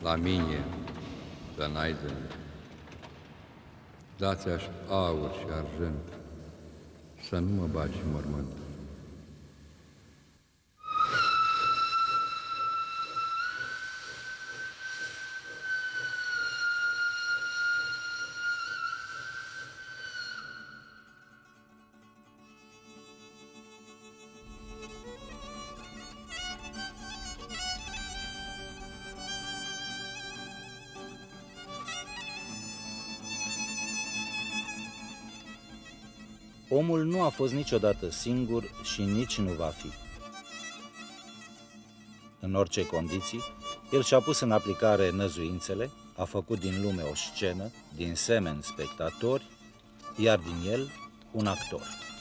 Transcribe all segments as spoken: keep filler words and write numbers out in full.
la mine, să n-ai de mine. Dați-aș aur și argint, să nu mă bagi în mormânt. Omul nu a fost niciodată singur și nici nu va fi. În orice condiții, el și-a pus în aplicare năzuințele, a făcut din lume o scenă, din semeni spectatori, iar din el un actor.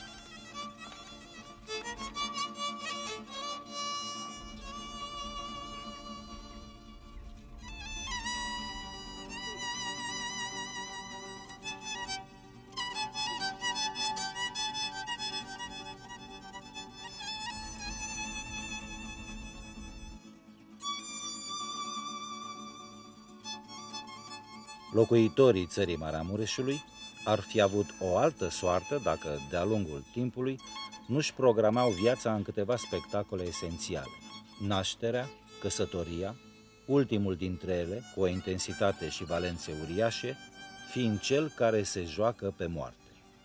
Locuitorii țării Maramureșului ar fi avut o altă soartă dacă, de-a lungul timpului, nu-și programau viața în câteva spectacole esențiale: nașterea, căsătoria, ultimul dintre ele, cu o intensitate și valențe uriașe, fiind cel care se joacă pe moarte.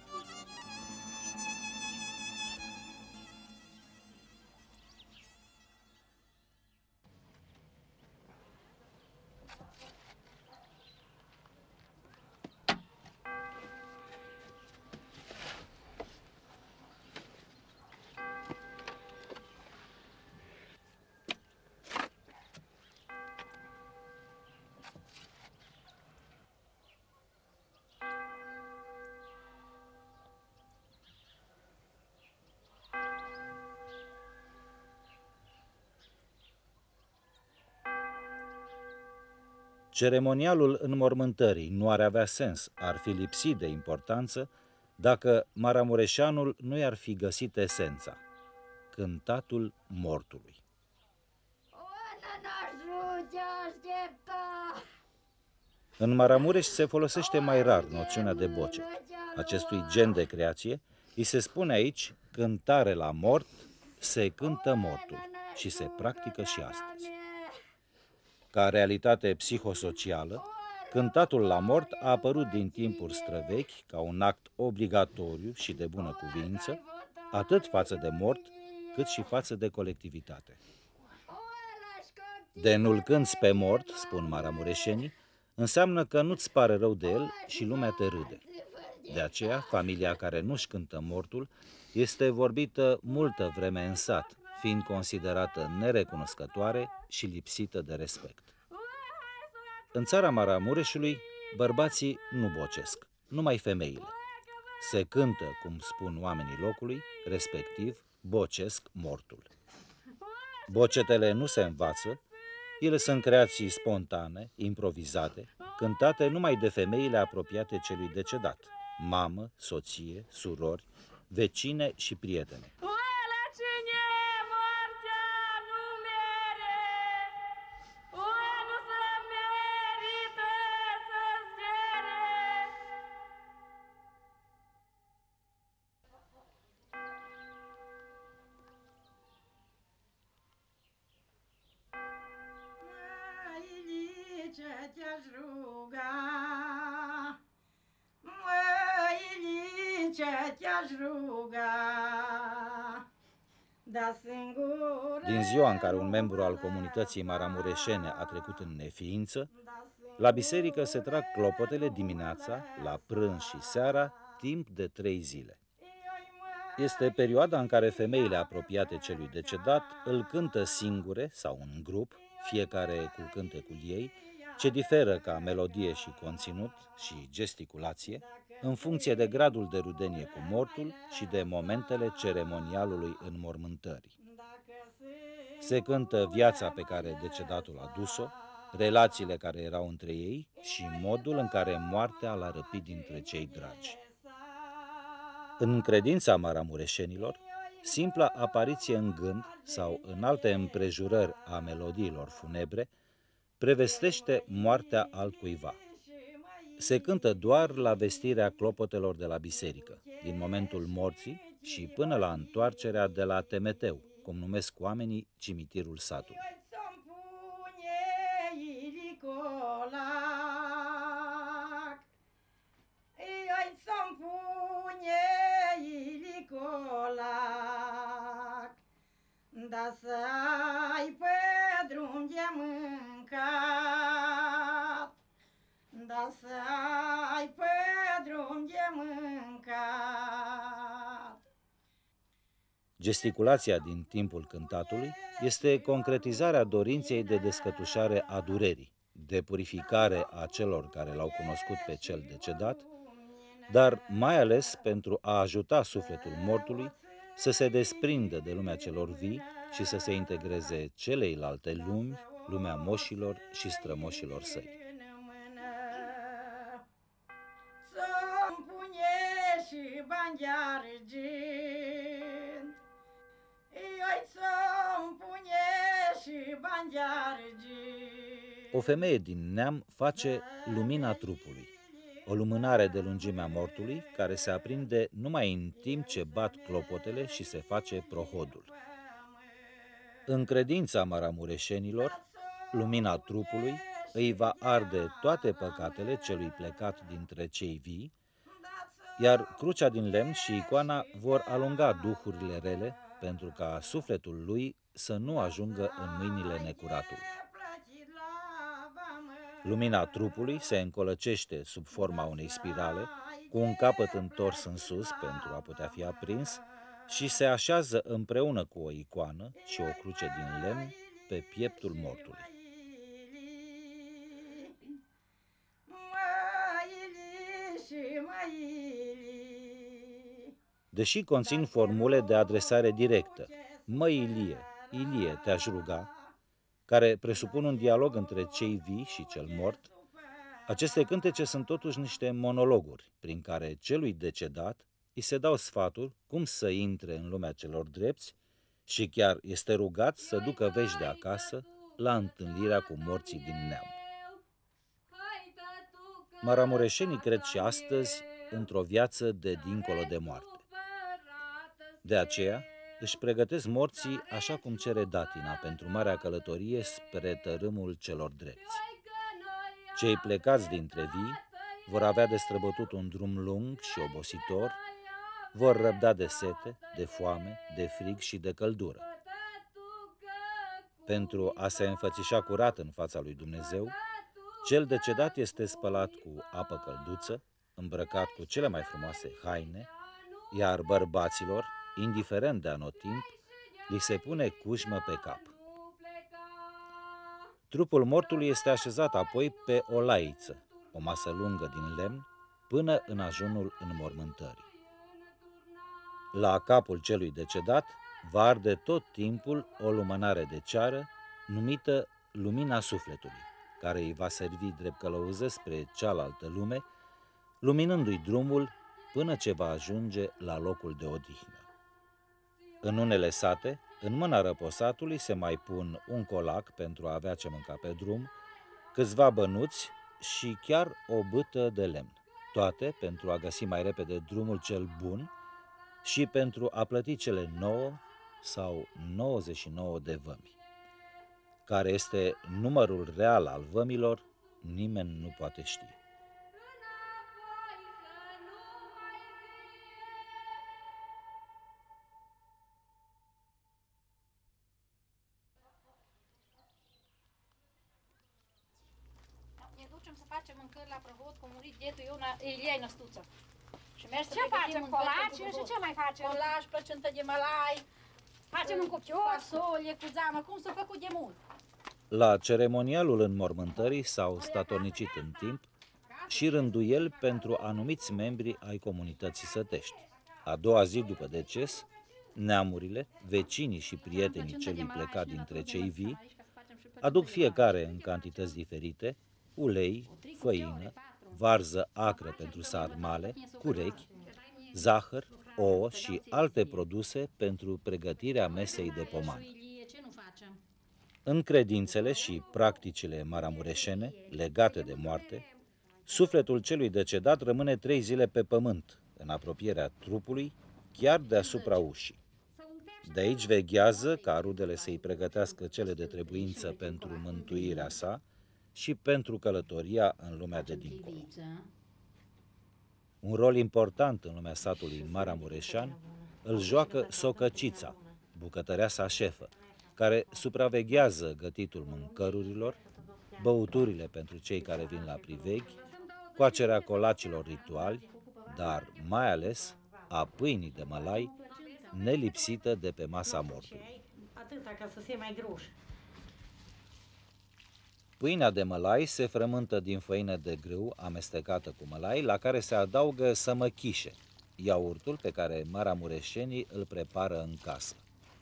Ceremonialul înmormântării nu ar avea sens, ar fi lipsit de importanță, dacă maramureșeanul nu i-ar fi găsit esența: cântatul mortului. În Maramureș se folosește mai rar noțiunea de bocet. Acestui gen de creație îi se spune aici cântare la mort, se cântă mortul și se practică și astăzi. Ca realitate psihosocială, cântatul la mort a apărut din timpuri străvechi ca un act obligatoriu și de bună cuvință, atât față de mort, cât și față de colectivitate. De nu-l cânți pe mort, spun maramureșenii, înseamnă că nu-ți pare rău de el și lumea te râde. De aceea, familia care nu-și cântă mortul este vorbită multă vreme în sat, fiind considerată nerecunoscătoare și lipsită de respect. În țara Maramureșului, bărbații nu bocesc, numai femeile. Se cântă, cum spun oamenii locului, respectiv bocesc mortul. Bocetele nu se învață, ele sunt creații spontane, improvizate, cântate numai de femeile apropiate celui decedat: mamă, soție, surori, vecine și prietene. te-aș ruga, măi, Ilice, te-aș ruga, da singur. Din ziua în care un membru al comunității maramureșene a trecut în neființă, la biserică se trag clopotele dimineața, la prânz și seara, timp de trei zile. Este perioada în care femeile apropiate celui decedat îl cântă singure sau în grup, fiecare cu cântecul ei, ce diferă ca melodie și conținut și gesticulație, în funcție de gradul de rudenie cu mortul și de momentele ceremonialului înmormântării. Se cântă viața pe care decedatul a dus-o, relațiile care erau între ei și modul în care moartea l-a răpit dintre cei dragi. În credința maramureșenilor, simpla apariție în gând sau în alte împrejurări a melodiilor funebre prevestește moartea altcuiva. Se cântă doar la vestirea clopotelor de la biserică, din momentul morții și până la întoarcerea de la Temeteu, cum numesc oamenii cimitirul satului. Da să ai pe drum de mâncat, da să ai pe drum de mâncat. Gesticulația din timpul cântatului este concretizarea dorinței de descătușare a durerii, de purificare a celor care l-au cunoscut pe cel decedat, dar mai ales pentru a ajuta sufletul mortului să se desprindă de lumea celor vii și să se integreze celeilalte lumi, lumea moșilor și strămoșilor săi. Să-mi pune și bani de argint, eu să-mi pune și bani de argint. O femeie din neam face lumina trupului, o lumânare de lungimea mortului care se aprinde numai în timp ce bat clopotele și se face prohodul. În credința maramureșenilor, lumina trupului îi va arde toate păcatele celui plecat dintre cei vii, iar crucea din lemn și icoana vor alunga duhurile rele pentru ca sufletul lui să nu ajungă în mâinile necuratului. Lumina trupului se încolăcește sub forma unei spirale, cu un capăt întors în sus pentru a putea fi aprins, și se așează împreună cu o icoană și o cruce din lemn pe pieptul mortului. Deși conțin formule de adresare directă, măi Ilie, Ilie, te-aș ruga, care presupun un dialog între cei vii și cel mort, aceste cântece sunt totuși niște monologuri prin care celui decedat îi se dau sfaturi cum să intre în lumea celor drepți și chiar este rugat să ducă vești de acasă la întâlnirea cu morții din neam. Maramureșenii cred și astăzi într-o viață de dincolo de moarte. De aceea își pregătesc morții așa cum cere datina pentru marea călătorie spre tărâmul celor drepți. Cei plecați dintre vii vor avea de străbătut un drum lung și obositor, vor răbda de sete, de foame, de frig și de căldură. Pentru a se înfățișa curat în fața lui Dumnezeu, cel decedat este spălat cu apă călduță, îmbrăcat cu cele mai frumoase haine, iar bărbaților, indiferent de anotimp, li se pune cușmă pe cap. Trupul mortului este așezat apoi pe o laiță, o masă lungă din lemn, până în ajunul înmormântării. La capul celui decedat va arde tot timpul o lumânare de ceară, numită lumina sufletului, care îi va servi drept călăuză spre cealaltă lume, luminându-i drumul până ce va ajunge la locul de odihnă. În unele sate, în mâna răposatului se mai pun un colac pentru a avea ce mânca pe drum, câțiva bănuți și chiar o bâtă de lemn, toate pentru a găsi mai repede drumul cel bun și pentru a plăti cele nouă sau nouăzeci și nouă de vămi. Care este numărul real al vămilor, nimeni nu poate ști. Ne ducem să facem mâncări la Prăhod, că a murit dietul eu, Ilie năstuță. Și mergi să Ce facem? Colaci și ce mai facem? Colaci, plăcintă de mălai, Facem un cuptor? fasole cu zamă, cum s-a făcut de mult. La ceremonialul înmormântării s-au statornicit în timp și rânduieli pentru anumiți membri ai comunității sătești. A doua zi după deces, neamurile, vecinii și prietenii celui plecat dintre cei vii aduc fiecare în cantități diferite ulei, făină, varză acră pentru sarmale, curechi, zahăr, ouă și alte produse pentru pregătirea mesei de pomană. Ce nu facem? În credințele și practicile maramureșene legate de moarte, sufletul celui decedat rămâne trei zile pe pământ, în apropierea trupului, chiar deasupra ușii. De aici veghează ca rudele să-i pregătească cele de trebuință pentru mântuirea sa și pentru călătoria în lumea de dincolo. Un rol important în lumea satului maramureșan îl joacă socăcița, bucătăreasa șefă, care supraveghează gătitul mâncărurilor, băuturile pentru cei care vin la priveghi, coacerea colacilor rituali, dar mai ales a pâinii de mălai, nelipsită de pe masa mortului. Atâta ca să se mai groș. Pâinea de mălai se frământă din făină de grâu amestecată cu mălai, la care se adaugă sămăchișe, iaurtul pe care maramureșenii îl prepară în casă.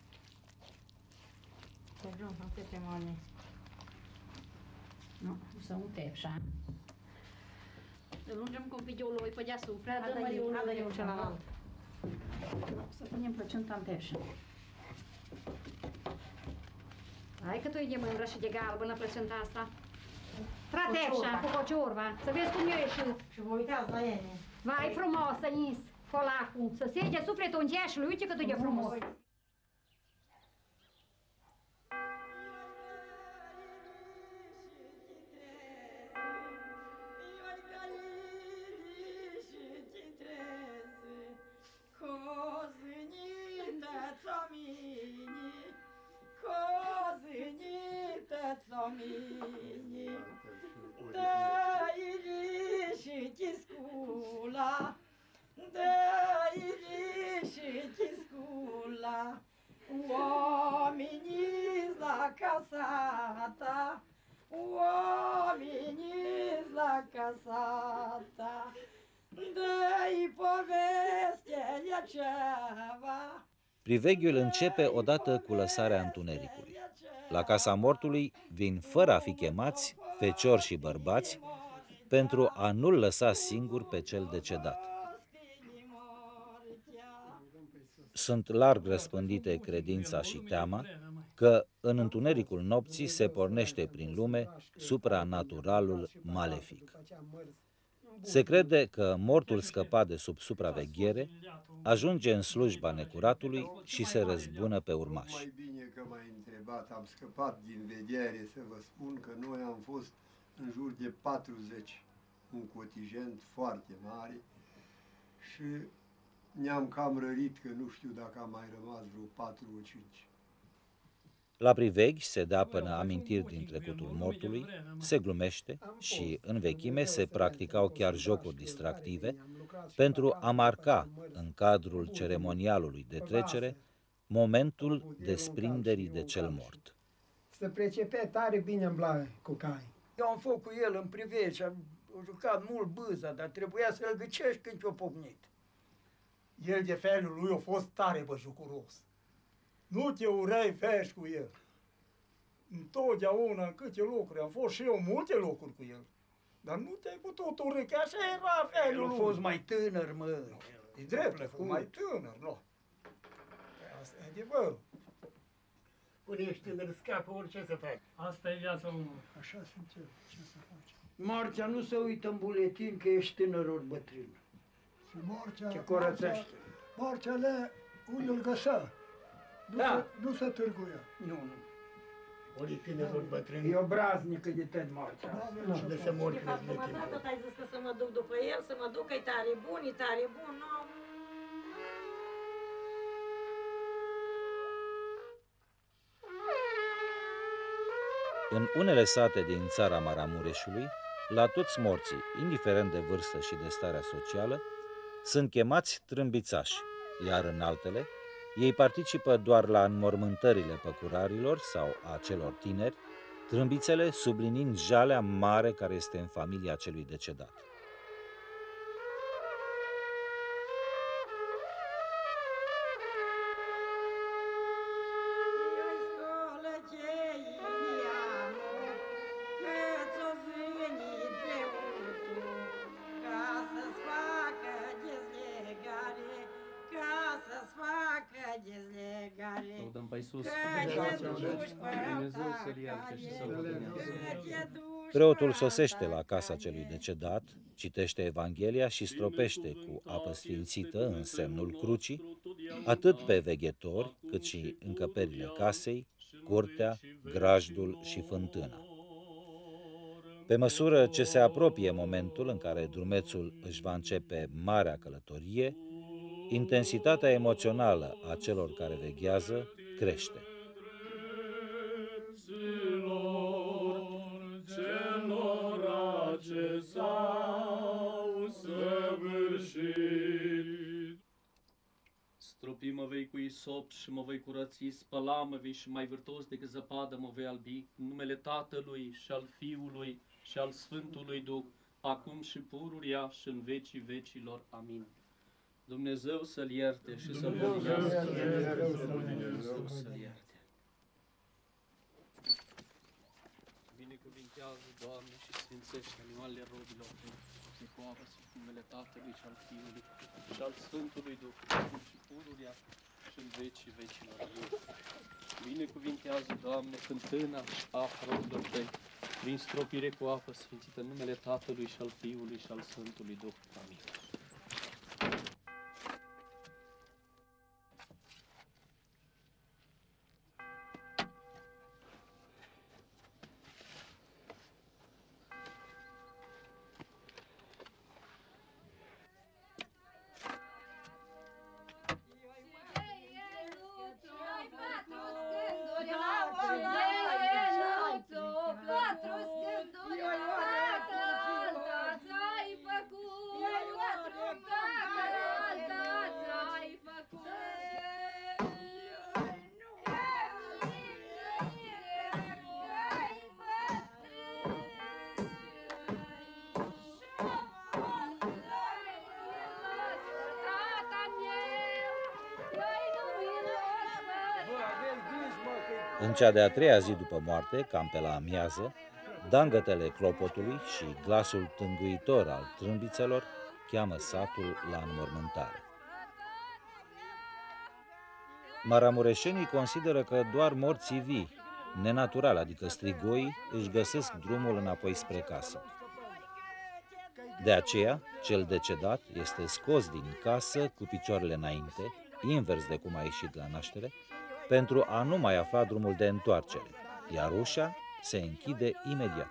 Nu, să un tepșa. Îl ungem cu un pic de ulei pe deasupra, dăm mai ulei celălalt. Să punem plăcinta în tepșa. Hai că tu e de mândră și de galbenă plăcinta asta. Tra tepșa, cu cociorba, să vezi cum i-a ieșit. Și vă uitați la ele. Vai frumos, Nis, colacul, să sege sufletul în geașului, uite cât e de frumos. Oamenii la casa ta, oamenii la casa ta, dă-i povestea ceva. Priveghiul începe odată cu lăsarea întunericului. La casa mortului vin, fără a fi chemați, feciori și bărbați, pentru a nu-l lăsa singur pe cel decedat. Sunt larg răspândite credința și teama că în întunericul nopții se pornește prin lume supranaturalul malefic. Se crede că mortul scăpat de sub supraveghere ajunge în slujba necuratului și se răzbună pe urmași. Mai bine că m-ai întrebat, am scăpat din vedere, să vă spun că noi am fost în jur de patruzeci, un contingent foarte mare și ne-am cam rărit că nu știu dacă am mai rămas vreo patru o cinci. La priveghi se dea până amintiri din trecutul mortului, se glumește și, în vechime, se practicau chiar jocuri distractive pentru a marca, în cadrul ceremonialului de trecere, momentul desprinderii de cel mort. Se pricepea tare bine în blaie cu cai. Eu am fost cu el în privegi, am jucat mult bâza, dar trebuia să-l gâcești când te-o pomnit. El de felul lui a fost tare băjucuros. Nu te urei fești cu el. Întotdeauna în câte locuri, am fost și eu multe locuri cu el. Dar nu te-ai putut urâ, că așa era felul El a lui. fost mai tânăr, mă. E drept, a fost mai tânăr, nu. Asta e adevărul. Până ești tânăr, scapă orice să faci. Asta e viața omului. Așa sunt eu, ce să faci? Moartea nu se uită în buletin că ești tânăr ori bătrân. Și morcea, Te curățește. morcea le unde îl găsea. Nu, Da. se, nu se târguia. Nu, nu. Ori tânăr, ori bătrân. E obraznică de tot moartea. Nu știu de să mor crezi Acum de timp. tot ai zis că să mă duc după el, să mă duc, e tare bun, e tare bun, nu? În unele sate din țara Maramureșului, la toți morții, indiferent de vârstă și de starea socială, sunt chemați trâmbițași, iar în altele, ei participă doar la înmormântările păcurarilor sau a celor tineri, trâmbițele subliniind jalea mare care este în familia celui decedat. Dezlegare. pe sus. Dumnezeu să-l ierte și să-l mântuiască. Preotul sosește la casa celui decedat, citește Evanghelia și stropește cu apă sfințită în semnul crucii, atât pe veghetori, cât și încăperile casei, curtea, grajdul și fântâna. Pe măsură ce se apropie momentul în care drumețul își va începe marea călătorie, intensitatea emoțională a celor care veghează crește. Ce s-au săvârșit. Stropi mă vei cu isop și mă vei curăți, spăla mă vei și mai vârtos decât zăpadă mă vei albi, în numele Tatălui și al Fiului și al Sfântului Duh, acum și pururia și în vecii vecilor. Amin. Dumnezeu să-l ierte și să-l mântuiască. Dumnezeu să-l ierte. Binecuvintează, Doamne, și sfințește animalele robilor de cu apă și numele Tatălui și al Fiului și al Sfântului Duh, acum și pururia și în vecii vecilor. Amin. Binecuvintează, Doamne, fântâna a robilor Tăi, prin stropire cu apă sfințită în numele Tatălui și al Fiului și al Sfântului Duh. Amin. În cea de-a treia zi după moarte, cam pe la amiază, dangătele clopotului și glasul tânguitor al trâmbițelor cheamă satul la înmormântare. Maramureșenii consideră că doar morții vii, nenatural, adică strigoi, își găsesc drumul înapoi spre casă. De aceea, cel decedat este scos din casă cu picioarele înainte, invers de cum a ieșit la naștere, pentru a nu mai afla drumul de întoarcere, iar ușa se închide imediat.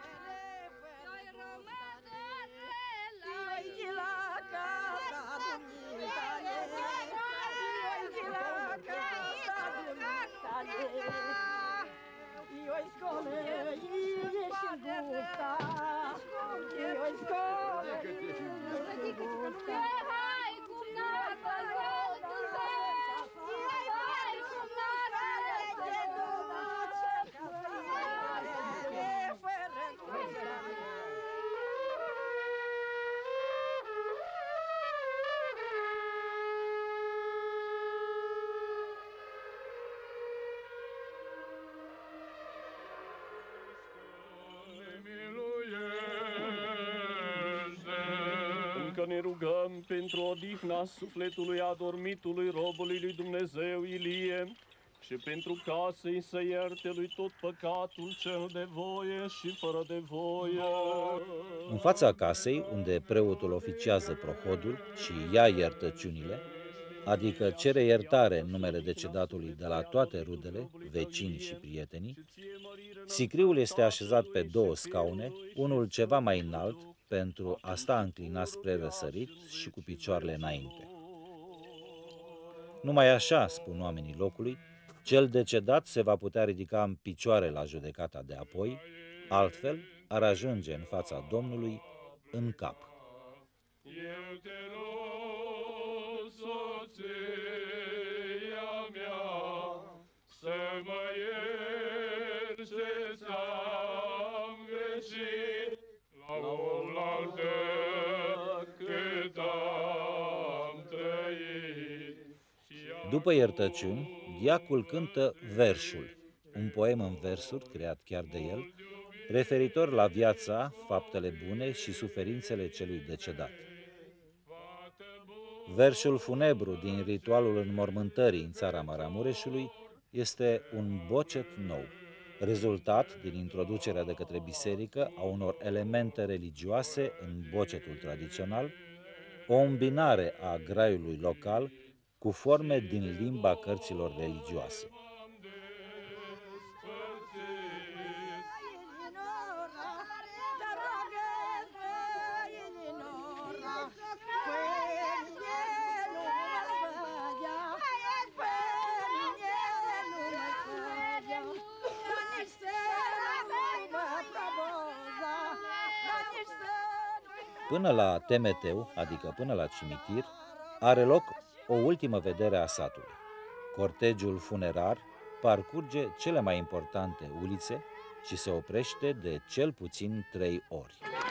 Ne rugăm pentru odihna sufletului adormitului robului lui Dumnezeu Ilie și pentru ca să-i se ierte lui tot păcatul cel de voie și fără de voie. În fața casei, unde preotul oficiază prohodul și ia iertăciunile, adică cere iertare în numele decedatului de la toate rudele, vecinii și prietenii, sicriul este așezat pe două scaune, unul ceva mai înalt, pentru a sta înclinat spre răsărit și cu picioarele înainte. Numai așa, spun oamenii locului, cel decedat se va putea ridica în picioare la judecata de apoi, altfel ar ajunge în fața Domnului în cap. Eu te rog, soția mea, să mă ierți ce-am greșit, la oaltă cât am trăit. După iertăciuni, diacul cântă versul, un poem în versuri creat chiar de el, referitor la viața, faptele bune și suferințele celui decedat. Versul funebru din ritualul înmormântării în țara Maramureșului este un bocet nou, rezultat din introducerea de către biserică a unor elemente religioase în bocetul tradițional, o îmbinare a graiului local cu forme din limba cărților religioase. Până la Temeteu, adică până la cimitir, are loc o ultimă vedere a satului. Cortegiul funerar parcurge cele mai importante ulițe și se oprește de cel puțin trei ori.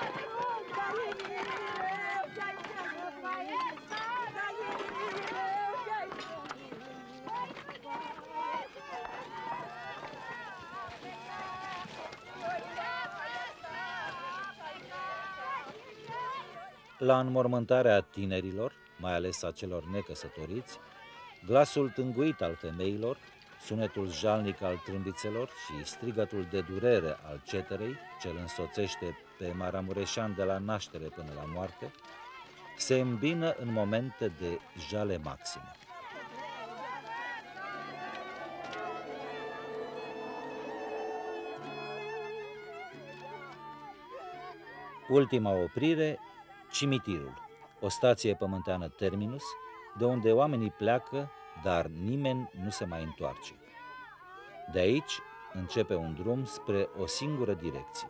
La înmormântarea tinerilor, mai ales a celor necăsătoriți, glasul tânguit al femeilor, sunetul jalnic al trâmbițelor și strigătul de durere al ceterei, ce îl însoțește pe Maramureșan de la naștere până la moarte, se îmbină în momente de jale maximă. Ultima oprire, cimitirul, o stație pământeană terminus, de unde oamenii pleacă, dar nimeni nu se mai întoarce. De aici începe un drum spre o singură direcție.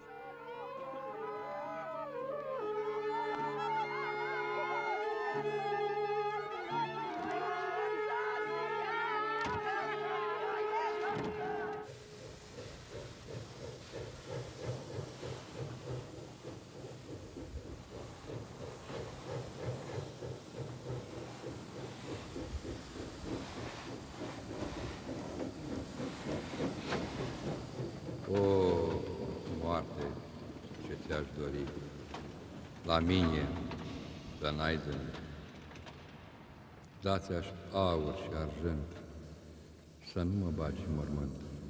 O, moarte, ce ți-aș dori, la mine, să n-ai de mine. Da-ți-aș aur și argint, să nu mă bagi în mormânt.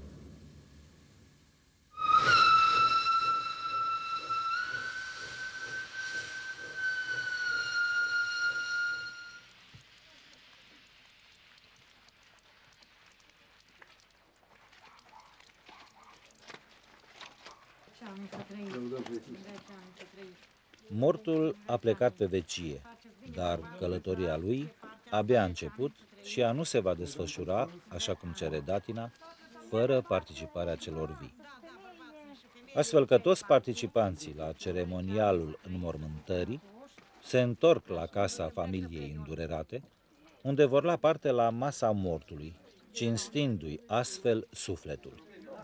Mortul a plecat pe vecie, dar călătoria lui abia a început și ea nu se va desfășura, așa cum cere datina, fără participarea celor vii. Astfel că toți participanții la ceremonialul înmormântării se întorc la casa familiei îndurerate, unde vor lua parte la masa mortului, cinstindu-i astfel sufletul.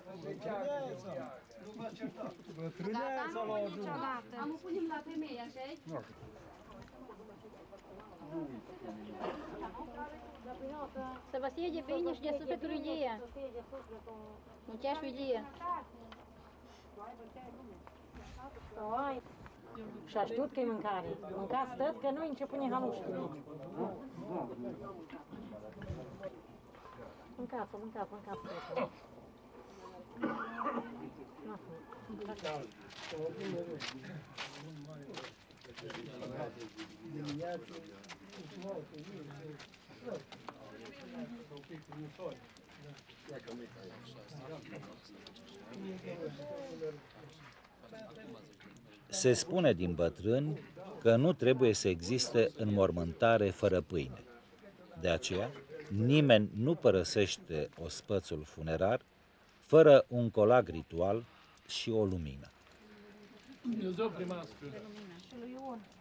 Am punem la femei, așa-i? Să vă siede bine și de sufletul lui Lia. Nu chiar și Lia. Și a știut că e mâncare. Mâncați tot, că nu început nici haluștii. Mâncați, mâncați, mâncați tot. Se spune din bătrâni că nu trebuie să existe înmormântare fără pâine. De aceea, nimeni nu părăsește ospățul funerar fără un colag ritual și o lumină. Dumnezeu primească. Și lui Ion.